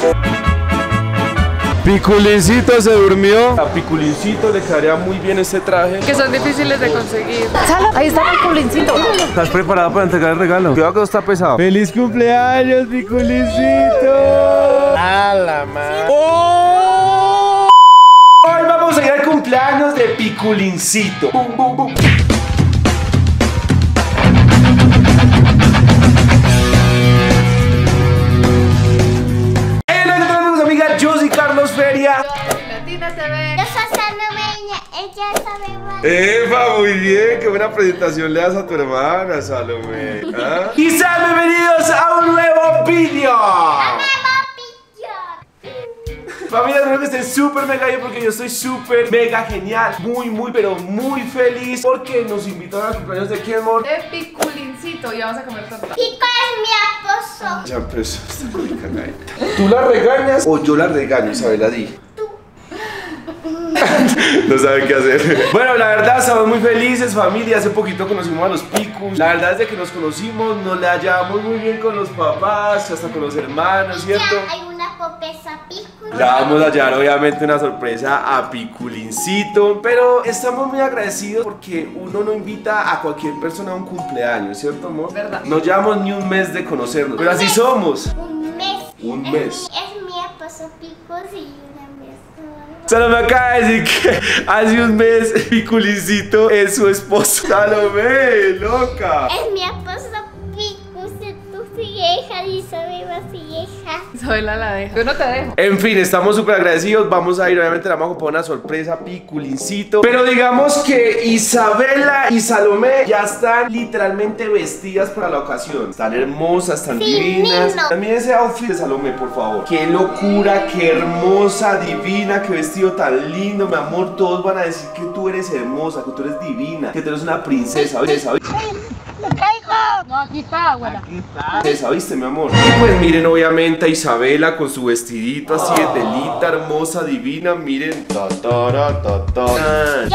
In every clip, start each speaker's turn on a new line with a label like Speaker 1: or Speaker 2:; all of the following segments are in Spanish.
Speaker 1: Piculincito se durmió. A Piculincito le quedaría muy bien este traje.
Speaker 2: Que son difíciles de conseguir. ¡Salo! Ahí está Piculincito.
Speaker 1: ¿Estás preparado para entregar el regalo? Cuidado que no está pesado. ¡Feliz cumpleaños, Piculincito! ¡A la madre! ¡Oh! Hoy vamos a ir al cumpleaños de Piculincito. ¡Bum, bum, bum! Feria.
Speaker 2: Latina TV.
Speaker 3: Yo soy Salome, ella sabe más.
Speaker 1: ¡Epa! Muy bien, qué buena presentación le das a tu hermana, Salomé. ¿Ah? Y sean bienvenidos a un nuevo vídeo. Familia, espero que estén súper mega bien porque yo estoy súper mega genial. Muy, pero muy feliz porque nos invitaron a cumpleaños de quién, amor.
Speaker 2: De Piculincito y vamos a comer torta.
Speaker 3: Pico es mi esposo.
Speaker 1: Ya empezó esta recagadita. ¿Tú la regañas o yo la regaño, Isabela? Di. No saben qué hacer. Bueno, la verdad estamos muy felices, familia. Hace poquito conocimos a los Picus. La verdad desde que nos conocimos nos la llevamos muy bien con los papás, hasta con los hermanos, ¿cierto?
Speaker 3: Ya hay una popesa Pico.
Speaker 1: Le vamos a llevar obviamente una sorpresa a Piculincito. Pero estamos muy agradecidos porque uno no invita a cualquier persona a un cumpleaños, ¿cierto, amor?
Speaker 2: ¿Verdad?
Speaker 1: No llevamos ni un mes de conocernos, pero así somos.
Speaker 3: Un mes.
Speaker 1: Un mes.
Speaker 3: Es mi esposo Pico y una mes.
Speaker 1: Salomé acaba de decir que hace un mes Piculincito es su esposo. Salomé, loca.
Speaker 3: Es mi esposo Pico, si tú hija y sabe más hija.
Speaker 2: Isabela la deja. Yo no te dejo.
Speaker 1: En fin, estamos súper agradecidos. Vamos a ir, obviamente, la vamos a poner una sorpresa a Piculincito. Pero digamos que Isabela y Salomé ya están literalmente vestidas para la ocasión. Están hermosas, están divinas. También ese outfit de Salomé, por favor. Qué locura, qué hermosa, divina, qué vestido tan lindo, mi amor. Todos van a decir que tú eres hermosa, que tú eres divina, que tú eres una princesa.
Speaker 3: ¡Me caigo!
Speaker 2: No, aquí está, abuela.
Speaker 1: Esa, ¿viste, mi amor? Y pues miren obviamente a Isabela con su vestidito así de telita hermosa, divina. Miren.
Speaker 3: Yo soy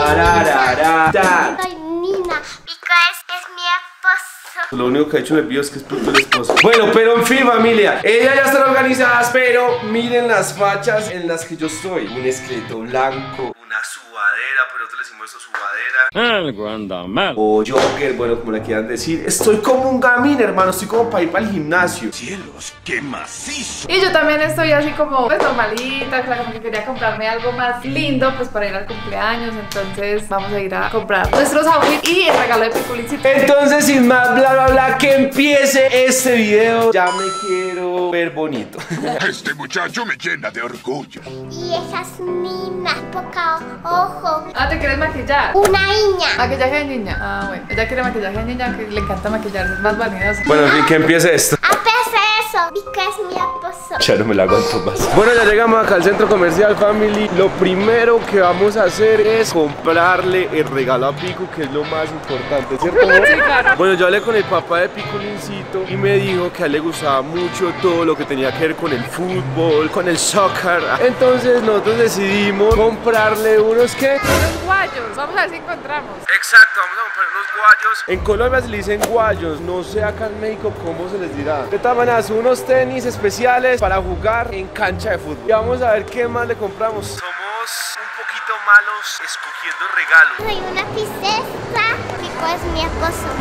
Speaker 3: Nina. Soy Nina. Pico es mi esposo.
Speaker 1: Lo único que ha hecho en el video es que es punto el esposo. Bueno, pero en fin, familia, ellas ya están organizadas, pero miren las fachas en las que yo estoy. Un esqueleto blanco, una subadera, pero nosotros le decimos eso subadera.
Speaker 4: Algo anda mal.
Speaker 1: O jogger, bueno, como le quieran decir. Estoy como un gamín, hermano, estoy como para ir para el gimnasio.
Speaker 4: Cielos, qué macizo.
Speaker 2: Y yo también estoy así como pues normalita, claro, como que quería comprarme algo más lindo pues para ir al cumpleaños. Entonces vamos a ir a comprar nuestros outfits y el regalo de Piculincito.
Speaker 1: Entonces, sin más bla bla bla, que empiece este video. Ya me quiero ver bonito.
Speaker 4: Este muchacho me llena de orgullo.
Speaker 3: Y esa es Nina. Poca ojo.
Speaker 2: Ah, ¿te quieres maquillar?
Speaker 3: Una niña.
Speaker 2: Maquillaje de niña. Ah, bueno. Ella quiere maquillaje de niña, que le encanta maquillarse, es más vanidosa.
Speaker 1: Bueno, en fin, que empiece esto.
Speaker 3: Apese eso. Pico es mi esposo.
Speaker 1: Ya no me la aguanto más. Bueno, ya llegamos acá al centro comercial, family. Lo primero que vamos a hacer es comprarle el regalo a Pico, que es lo más importante, ¿cierto?
Speaker 2: Sí, claro.
Speaker 1: Bueno, yo hablé con el papá de Piculincito y me dijo que a él le gustaba mucho todo lo que tenía que ver con el fútbol, con el soccer. Entonces nosotros decidimos comprarle unos ¿qué?
Speaker 2: Unos guayos. Vamos a ver si encontramos.
Speaker 1: Exacto, vamos a comprar unos guayos. En Colombia se le dicen guayos, no sé acá en México cómo se les dirá. De todas maneras, unos tenis especiales para jugar en cancha de fútbol. Y vamos a ver qué más le compramos. Somos un poquito malos escogiendo regalos.
Speaker 3: Soy una princesa. Pico es mi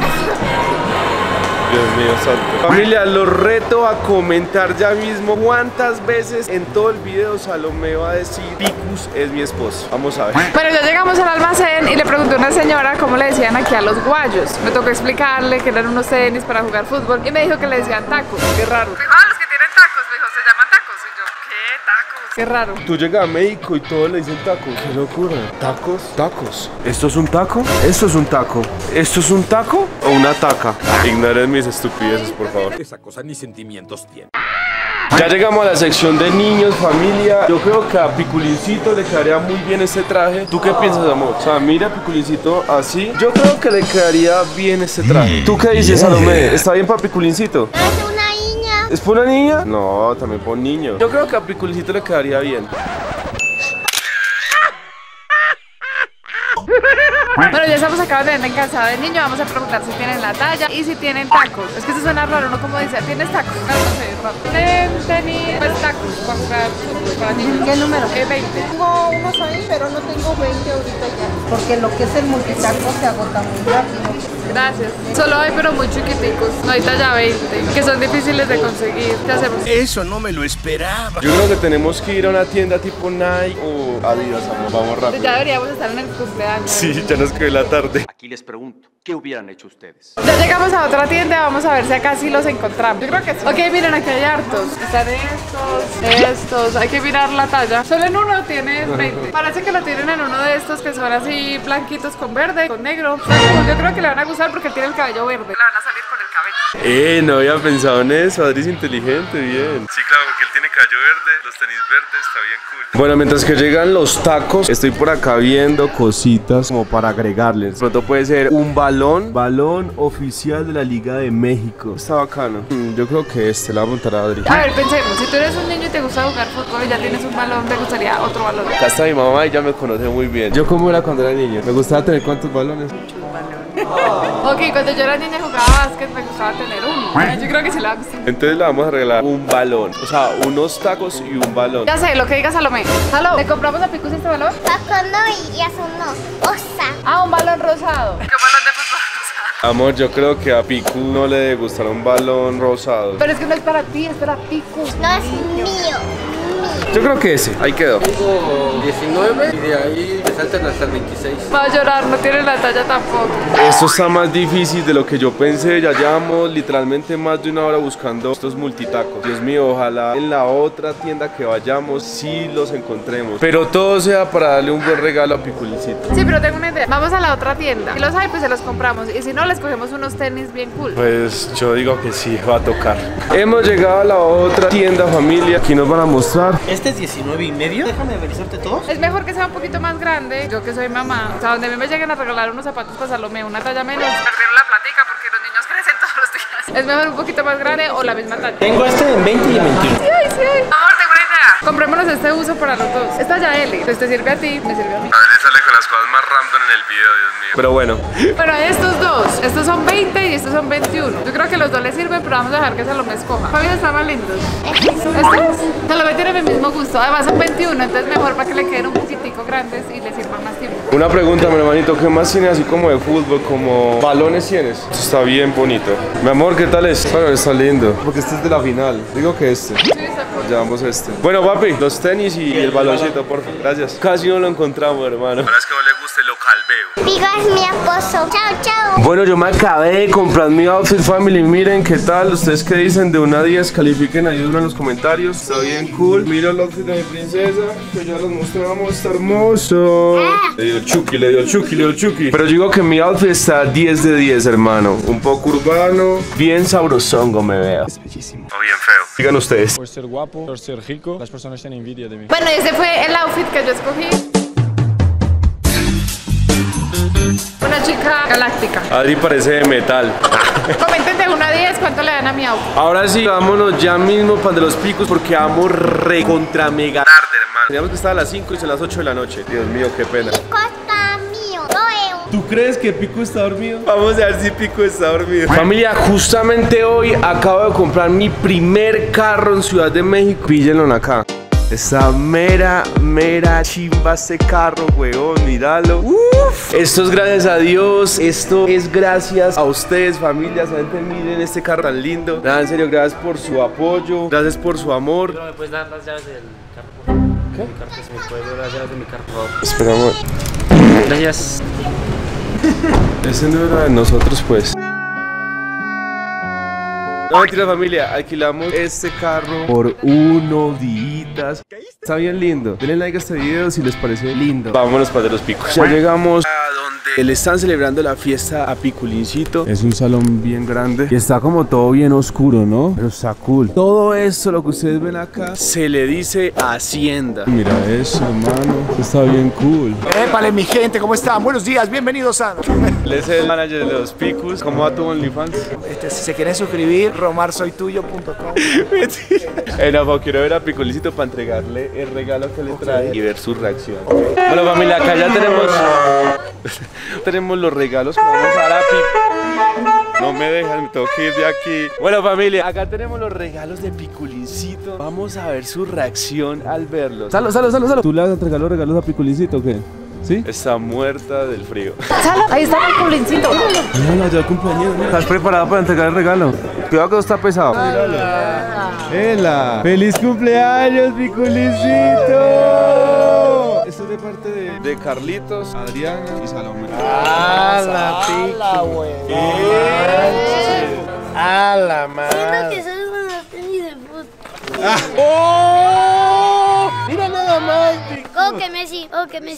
Speaker 3: esposo.
Speaker 1: Dios mío santo. Familia, los reto a comentar ya mismo cuántas veces en todo el video Salomé va a decir Picus es mi esposo. Vamos a ver.
Speaker 2: Bueno, ya llegamos al almacén y le pregunté a una señora cómo le decían aquí a los guayos. Me tocó explicarle que eran unos tenis para jugar fútbol y me dijo que le decían tacos. Qué raro. Me dijo, ah, los que tienen tacos. Me dijo, se llaman tacos. Y yo, ¿qué? Tacos. Qué raro.
Speaker 1: Tú llegas a México y todos le dicen tacos. Qué locura. ¿Tacos? Tacos. ¿Esto es un taco? Esto es un taco. ¿Esto es un taco o una taca? Ignoren mis estupideces, por favor.
Speaker 4: Esa cosa ni sentimientos tiene.
Speaker 1: Ya llegamos a la sección de niños, familia. Yo creo que a Piculincito le quedaría muy bien este traje. ¿Tú qué piensas, amor? O sea, mira a Piculincito así. Yo creo que le quedaría bien este traje. ¿Tú qué dices, Salomé? ¿Está bien para Piculincito?
Speaker 3: Es una niña.
Speaker 1: ¿Es para una niña? No, también para un niño. Yo creo que a Piculincito le quedaría bien.
Speaker 2: Bueno, ya estamos acá en el calzado del niño. Vamos a preguntar si tienen la talla y si tienen tacos. Es que esto suena raro, ¿no? Como dice, ¿tienes tacos? No, no sé, es raro. Tenis, pues tacos para jugar fútbol para niños.
Speaker 5: ¿Qué número?
Speaker 2: 20.
Speaker 5: Tengo unos ahí, pero no tengo 20 ahorita ya. Porque lo que es el multitaco se agota muy rápido.
Speaker 2: Gracias. Solo hay, pero muy chiquiticos. No hay talla 20, que son difíciles de conseguir. ¿Qué hacemos?
Speaker 4: Eso no me lo esperaba.
Speaker 1: Yo creo que tenemos que ir a una tienda tipo Nike o Adidas, amor. Vamos rápido.
Speaker 2: Ya deberíamos estar en el cumpleaños.
Speaker 1: Sí, ya nos quedó la tarde.
Speaker 6: Aquí les pregunto, ¿qué hubieran hecho ustedes?
Speaker 2: Ya llegamos a otra tienda, vamos a ver si acá sí los encontramos. Yo creo que sí. Ok, miren, aquí hay hartos. Están estos. Hay que mirar la talla. Solo en uno tiene 20. Parece que lo tienen en uno de estos que son así blanquitos con verde, con negro. Yo creo que le van a gustar porque él tiene el cabello verde. Le van a salir con el cabello.
Speaker 1: No había pensado en eso. Adri es inteligente, bien. Sí, claro, porque él tiene cabello verde, los tenis verdes, está bien cool. Bueno, mientras que llegan los tacos, estoy por acá viendo cositas como para agregarles. De pronto puede ser un balón oficial de la Liga de México. Está bacano. Yo creo que le va a montar a Adri.
Speaker 2: A ver, pensemos, si tú eres un niño y te gusta jugar fútbol y ya tienes un balón, ¿te gustaría otro balón?
Speaker 1: Acá está mi mamá y ya me conoce muy bien. ¿Yo cómo era cuando era niño? Me gustaba tener ¿cuántos balones?
Speaker 2: Ok, cuando yo era niña y jugaba básquet me gustaba tener uno. Yo creo que sí la gusta.
Speaker 1: Entonces le vamos a regalar un balón. O sea, unos tacos y un balón.
Speaker 2: Ya sé, lo que diga Salomé. Salomé, ¿le compramos a Picus este balón?
Speaker 3: Paco no y eso no. Osa.
Speaker 2: Ah, un balón rosado. ¿Qué balón de fútbol rosado?
Speaker 1: Amor, yo creo que a Piku no le debe gustar un balón rosado.
Speaker 2: Pero es que no es para ti, es para Picus.
Speaker 3: No es mío.
Speaker 1: Yo creo que ese, ahí quedó.
Speaker 7: Tengo 19 y de ahí me saltan hasta el 26.
Speaker 2: Va a llorar, no tiene la talla tampoco.
Speaker 1: Esto está más difícil de lo que yo pensé. Ya llevamos literalmente más de una hora buscando estos multitacos. Dios mío, ojalá en la otra tienda que vayamos sí los encontremos. Pero todo sea para darle un buen regalo a Piculincito.
Speaker 2: Sí, pero tengo una idea. Vamos a la otra tienda. Si los hay, pues se los compramos. Y si no, les cogemos unos tenis bien cool.
Speaker 1: Pues yo digo que sí, va a tocar. Hemos llegado a la otra tienda, familia. Aquí nos van a mostrar.
Speaker 7: Este es 19 y medio. Déjame revisarte todos.
Speaker 2: Es mejor que sea un poquito más grande. Yo que soy mamá. O sea, donde a mí me lleguen a regalar unos zapatos para Salomé, una talla menos. Perdieron la platica porque los niños crecen todos los días. Es mejor un poquito más grande o la misma talla.
Speaker 7: Tengo este en 20 y en 21.
Speaker 2: Sí, sí. Amor, tengo una idea. Comprémonos este uso para los dos. Esta ya L. Pues te sirve a ti, me sirve a mí.
Speaker 1: A ver, sale con las cosas más random en el video, Dios mío. Pero bueno.
Speaker 2: Pero estos dos, estos son 20 y estos son 21. Yo creo que los dos les sirven, pero vamos a dejar que Salomé escoja. Fabián está más lindos. ¿Estos? Salomé tiene el mismo gusto. Además son 21, entonces mejor para que le queden un poquitico grandes y le sirvan más tiempo.
Speaker 1: Una pregunta, mi hermanito, ¿qué más tienes así como de fútbol, como balones tienes? Esto está bien bonito. Mi amor, ¿qué tal es? Bueno, está lindo, porque este es de la final. Digo que este.
Speaker 2: Sí, está cool.
Speaker 1: Llevamos este. Bueno, papi, los tenis y el baloncito, por favor. Gracias. Casi no lo encontramos, hermano. Para que no le guste, lo calveo.
Speaker 3: Pico es mi esposo. Chao, chao.
Speaker 1: Bueno, yo me acabé de comprar mi outfit, family. Miren qué tal. ¿Ustedes qué dicen? De 1 a 10, califiquen ahí en los comentarios. Está bien cool. Mira el outfit de mi princesa, que ya los mostramos. Está hermoso. Le dio el chuki. Pero yo digo que mi outfit está 10 de 10, hermano. Un poco urbano, bien sabrosongo me veo. Es bellísimo. O bien feo. Digan ustedes.
Speaker 8: Por ser guapo, por ser rico, las personas tienen envidia de mí.
Speaker 2: Bueno, ese fue el outfit que yo escogí. Una chica galáctica.
Speaker 1: Adri parece de metal.
Speaker 2: Comenten de 1 a 10 cuánto le dan a mi outfit.
Speaker 1: Ahora sí, vámonos ya mismo para de los picos porque vamos re contra mega tarde, hermano. Teníamos que estar a las 5 y son las 8 de la noche. Dios mío, qué pena.
Speaker 3: Pico está mío. Lo veo.
Speaker 1: ¿Tú crees que Pico está dormido? Vamos a ver si Pico está dormido. Familia, justamente hoy acabo de comprar mi primer carro en Ciudad de México. Píllenlo acá. Está mera chimba este carro, weón, míralo. Uf. Esto es gracias a Dios, esto es gracias a ustedes, familia. Solamente miren este carro tan lindo. Nada, en serio, gracias por su apoyo, gracias por su amor.
Speaker 7: ¿Me puedes dar las llaves del carro, por favor? ¿Qué? Mi carro, si me puedes dar las llaves de mi carro, por favor.
Speaker 1: Espera, amor.
Speaker 7: Gracias.
Speaker 1: Ese no era de nosotros, pues. No, mentira, familia, alquilamos este carro por unos días. Está bien lindo. Denle like a este video si les parece lindo. Vámonos para de los picos. Ya llegamos a donde le están celebrando la fiesta a Piculincito. Es un salón bien grande y está como todo bien oscuro, ¿no? Pero está cool. Todo esto, lo que ustedes ven acá, se le dice Hacienda. Mira eso, hermano. Está bien cool.
Speaker 9: ¡Épale, mi gente! ¿Cómo están? Buenos días, bienvenidos a...
Speaker 1: Él es el manager de los picos. ¿Cómo va tu OnlyFans?
Speaker 9: Si se quieren suscribir, romarsoytuyo.com.
Speaker 1: No, quiero ver a Piculincito para entregarle el regalo que le trae y ver su reacción. Bueno, familia, acá ya tenemos... Tenemos los regalos que vamos a dar a Pico. No me dejan, me tengo que ir de aquí. Bueno, familia, acá tenemos los regalos de Piculincito. Vamos a ver su reacción al verlos.
Speaker 10: Salo. ¿Tú le vas a entregar los regalos a Piculincito o qué? ¿Sí?
Speaker 1: Está muerta del frío.
Speaker 2: Salo, ahí está Piculincito.
Speaker 10: No, ya cumpleaños. ¿Estás preparada para entregar el regalo? Cuidado que está pesado. ¡Ela! ¡Feliz cumpleaños, Piculincito! Esto es de parte de Carlitos, Adriana y Salomé.
Speaker 9: ¡Hala, Pico! ¡Hala, madre!
Speaker 3: Siento que son unos tenis de fútbol.
Speaker 9: ¡Oh! ¡Mira nada más, Pico!
Speaker 3: Oh, que Messi.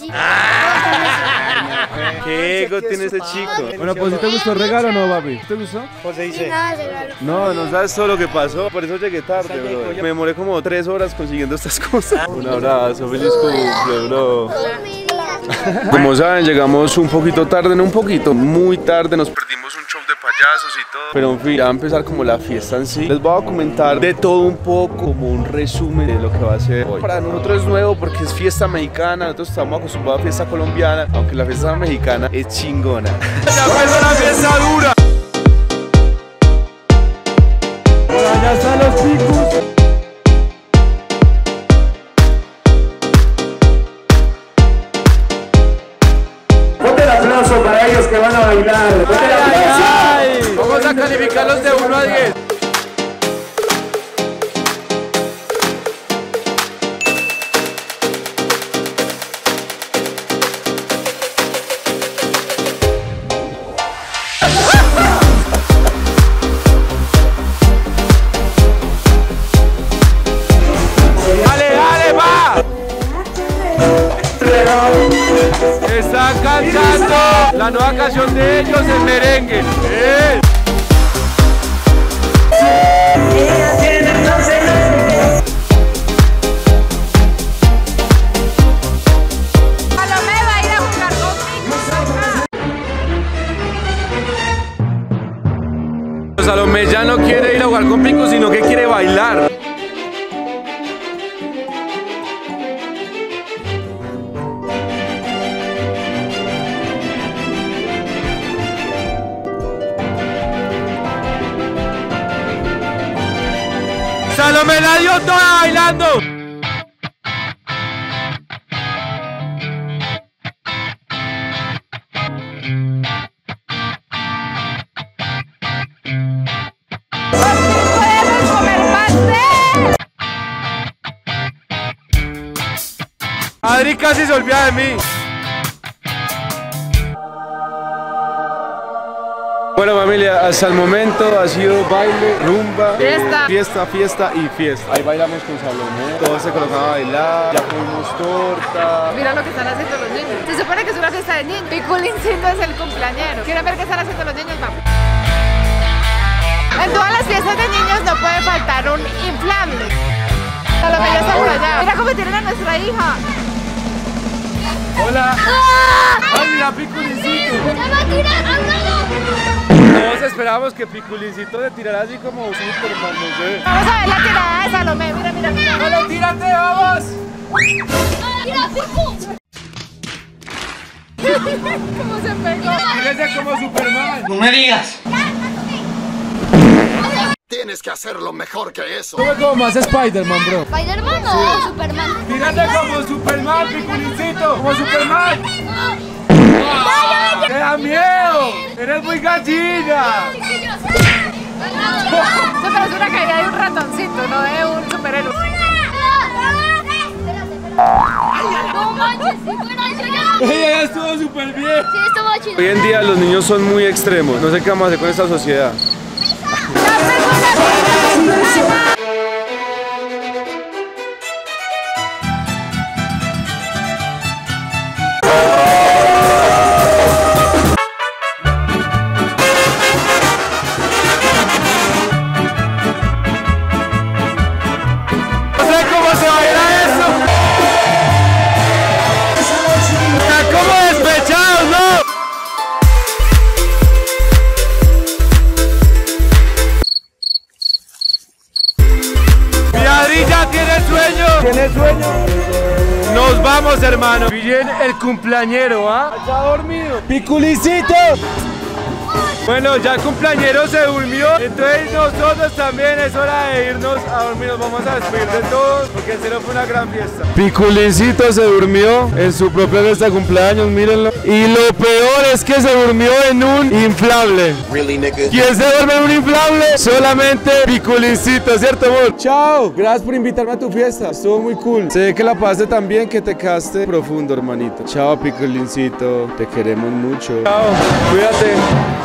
Speaker 1: ¿Qué ego tiene este chico?
Speaker 10: Bueno, pues, ¿sí te gustó el regalo o no, papi? ¿Te gustó?
Speaker 9: José dice.
Speaker 3: Nada, regalo.
Speaker 1: No sabes todo lo que pasó. Por eso llegué tarde, bro. Me demoré como 3 horas consiguiendo estas cosas. Un abrazo, feliz cumple, bro. Como saben, llegamos un poquito tarde, no un poquito, muy tarde. Nos perdimos un show de payasos y todo. Pero en fin, ya va a empezar como la fiesta en sí. Les voy a comentar de todo un poco, como un resumen de lo que va a ser hoy. Para nosotros es nuevo porque es fiesta mexicana. Nosotros estamos acostumbrados a fiesta colombiana, aunque la fiesta mexicana es chingona. ¡Ya empezó la fiesta dura!
Speaker 10: ¡Ya están los picos!
Speaker 1: ¡Ponte el aplauso para ellos que van a bailar! ¡Ponte el aplauso! Vamos a calificarlos de 1 a 10. Están cantando la nueva canción de ellos, el merengue.
Speaker 2: Salomé va a ir a jugar conmigo.
Speaker 1: Salomé ya no quiere ir a jugar con Pico, sino que quiere bailar. ¡Salomé la dio toda bailando!
Speaker 2: ¡Podemos comer pastel!
Speaker 1: Adri casi se olvida de mí. Bueno, familia, hasta el momento ha sido baile, rumba, fiesta y fiesta. Ahí bailamos con Salomé, todos se colocaban a bailar, ya comimos torta.
Speaker 2: Mira lo que están haciendo los niños. Se supone que es una fiesta de niños. Piculincito es el cumpleañero. ¿Quieren ver qué están haciendo los niños? Vamos. En todas las fiestas de niños no puede faltar un inflable. Salomé ya está por allá. Mira cómo tienen a nuestra hija.
Speaker 1: Hola. ¡Ay, mira, Piculincito!
Speaker 3: ¡Se va a tirar al lado!
Speaker 1: Todos esperábamos que Piculincito le tirara así como Superman, no sé.
Speaker 2: Vamos a ver la tirada de Salomé. Mira.
Speaker 1: ¡Vale, tírate, vamos!
Speaker 3: ¡Mira, Pico!
Speaker 2: ¿Cómo se pegó?
Speaker 1: ¡Tírese como Superman!
Speaker 9: ¡No me digas!
Speaker 4: Tienes que hacerlo mejor que eso.
Speaker 10: Tú como más Spider-Man, bro.
Speaker 3: ¿Spider-Man o Superman?
Speaker 1: ¡Tírate como Superman, Piculincito! ¡Como Superman! ¡Te da miedo! ¡Eres muy gallina!
Speaker 2: Pero es una caída de un ratoncito, no de un superhéroe.
Speaker 3: No manches, si fuera yo ya.
Speaker 1: Ella ya estuvo súper bien.
Speaker 3: Sí, esto va chido.
Speaker 1: Hoy en día los niños son muy extremos. No sé qué vamos a hacer con esta sociedad.
Speaker 10: ¿Tienes sueño?
Speaker 1: Nos vamos, hermano. Bien el cumpleañero, ¿ah?
Speaker 10: Ya dormido.
Speaker 1: Piculicito. Bueno, ya el cumpleañero se durmió, entonces nosotros también es hora de irnos a dormir. Nos vamos a despedir de todos porque en serio fue una gran fiesta.
Speaker 10: Piculincito se durmió en su propia fiesta de cumpleaños, mírenlo. Y lo peor es que se durmió en un inflable. ¿Quién se duerme en un inflable? Solamente Piculincito, ¿cierto, amor? Chao, gracias por invitarme a tu fiesta, estuvo muy cool. Sé que la pasaste tan bien que te quedaste profundo, hermanito. Chao, Piculincito, te queremos mucho. Chao, cuídate.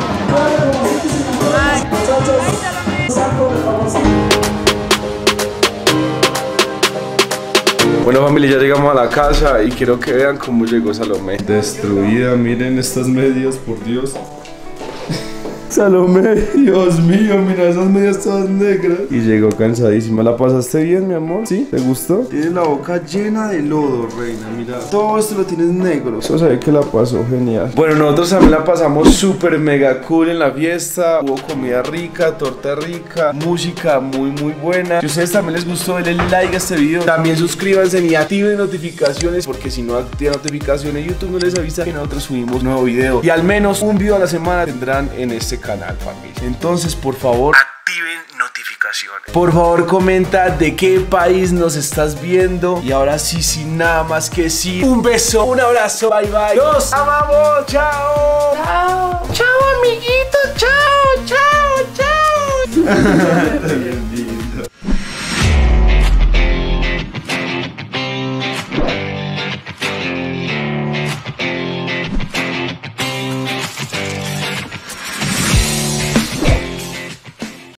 Speaker 10: Bueno, familia, ya llegamos a la casa y quiero que vean cómo llegó Salomé. Destruida, miren estas medias, por Dios. Salomé, Dios mío, mira esas medias todas negras. Y llegó cansadísima. ¿La pasaste bien, mi amor? ¿Sí? ¿Te gustó? Tienes la boca llena de lodo, reina, mira. Todo esto lo tienes negro. Eso se ve que la pasó genial. Bueno, nosotros también la pasamos súper mega cool en la fiesta. Hubo comida rica, torta rica, música muy buena. Si a ustedes también les gustó, denle like a este video. También suscríbanse y activen notificaciones, porque si no activan notificaciones, YouTube no les avisa que nosotros subimos nuevo video. Y al menos un video a la semana tendrán en este canal, familia. Entonces, por favor, activen notificaciones. Por favor, comenta de qué país nos estás viendo. Y ahora sí, sin nada más que decir, un beso, un abrazo, bye bye. Los amamos, chao. Chao, chao, amiguitos, chao, chao, chao.